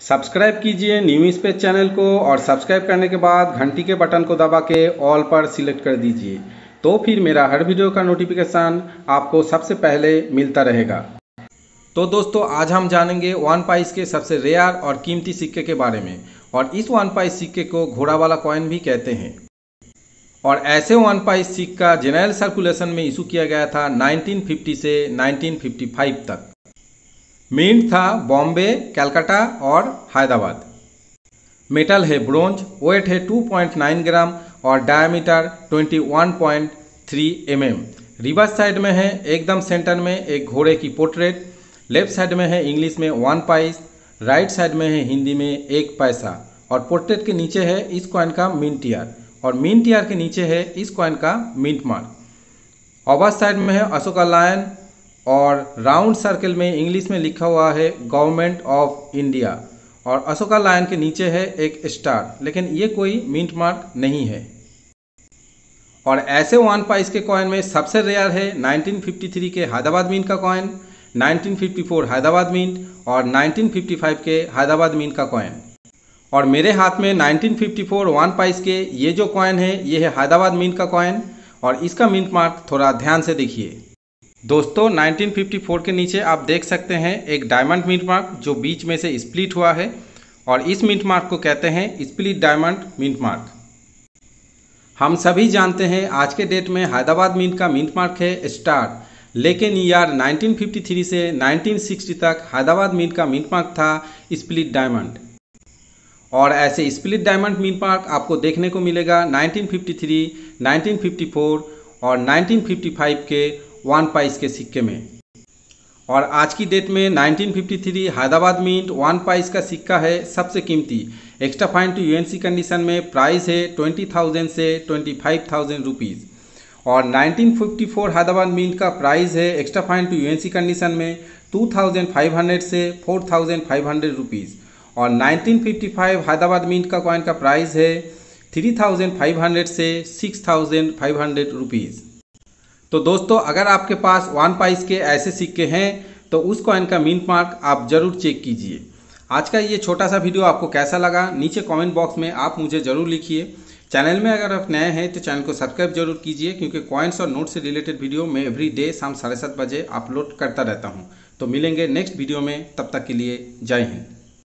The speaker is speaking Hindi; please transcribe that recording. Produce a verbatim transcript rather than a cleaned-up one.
सब्सक्राइब कीजिए न्यू स्पेस चैनल को और सब्सक्राइब करने के बाद घंटी के बटन को दबा के ऑल पर सिलेक्ट कर दीजिए, तो फिर मेरा हर वीडियो का नोटिफिकेशन आपको सबसे पहले मिलता रहेगा। तो दोस्तों आज हम जानेंगे वन पाइस के सबसे रेयर और कीमती सिक्के के बारे में। और इस वन पाइस सिक्के को घोड़ा वाला कॉइन भी कहते हैं। और ऐसे वन पाइस सिक्का जनरल सर्कुलेशन में इशू किया गया था नाइनटीन फिफ्टी से नाइनटीन फिफ्टी फाइव तक। मिंट था बॉम्बे, कलकत्ता और हैदराबाद। मेटल है ब्रोंज, वेट है टू पॉइंट नाइन ग्राम और diameter twenty one point three M M. Reverse side में है एकदम सेंटर में एक घोड़े की पोर्ट्रेट। लेफ्ट साइड में है इंग्लिश में वन पाइस, राइट साइड में है हिंदी में एक पैसा। और पोर्ट्रेट के नीचे है इस कॉइन का मिंट ईयर और मिंट ईयर के नीचे है इस कॉइन का मिंट मार्क। अपर साइड में है अशोका लायन और राउंड सर्कल में इंग्लिश में लिखा हुआ है गवर्नमेंट ऑफ इंडिया। और अशोका लायन के नीचे है एक स्टार, लेकिन ये कोई मिंट मार्क नहीं है। और ऐसे वन पाइस के कॉइन में सबसे रेयर है नाइनटीन फिफ्टी थ्री के हैदराबाद मिंट का coin, nineteen fifty four Hyderabad mint और नाइनटीन फिफ्टी फाइव के हैदराबाद मिंट का कॉइन। और मेरे हाथ में nineteen fifty four one pice के ये जो कॉइन है ये है हैदराबाद मिंट का कॉइन और इसका मिंट मार्क थोड़ा ध्यान से देखिए। दोस्तों नाइनटीन फिफ्टी फोर के नीचे आप देख सकते हैं एक डायमंड मिंट मार्क जो बीच में से स्प्लिट हुआ है और इस मिंट मार्क को कहते हैं स्प्लिट डायमंड मिंट मार्क। हम सभी जानते हैं आज के डेट में हैदराबाद मिंट का मिंट मार्क है स्टार, लेकिन ईयर नाइनटीन फिफ्टी थ्री से नाइनटीन सिक्सटी तक हैदराबाद मिंट का मिंट मार्क था स्प्लिट डायमंड। और ऐसे स्प्लिट डायमंड मिंट मार्क आपको देखने को मिलेगा nineteen fifty three, nineteen fifty four और नाइनटीन फिफ्टी फाइव के वन पाइस के सिक्के में। और आज की डेट में nineteen fifty three Hyderabad mint one pice का सिक्का है सबसे कीमती। Extra fine to UNC condition में प्राइस है ट्वेंटी थाउजेंड से ट्वेंटी फाइव थाउजेंड रुपीज़। और nineteen fifty four Hyderabad mint का प्राइस है extra fine to UNC condition में टू थाउजेंड फाइव हंड्रेड से four thousand five hundred rupees. और nineteen fifty five Hyderabad mint का कॉइन का प्राइस है थ्री थाउजेंड फाइव हंड्रेड से six thousand five hundred rupees. तो दोस्तों अगर आपके पास वन पाइस के ऐसे सिक्के हैं तो उस कॉइन का मिंट मार्क आप जरूर चेक कीजिए। आज का ये छोटा सा वीडियो आपको कैसा लगा नीचे कमेंट बॉक्स में आप मुझे ज़रूर लिखिए। चैनल में अगर आप नए हैं तो चैनल को सब्सक्राइब जरूर कीजिए, क्योंकि कॉइन्स और नोट से रिलेटेड वीडियो मैं एवरी डे शाम साढ़े सात बजे अपलोड करता रहता हूँ। तो मिलेंगे नेक्स्ट वीडियो में, तब तक के लिए जय हिंद।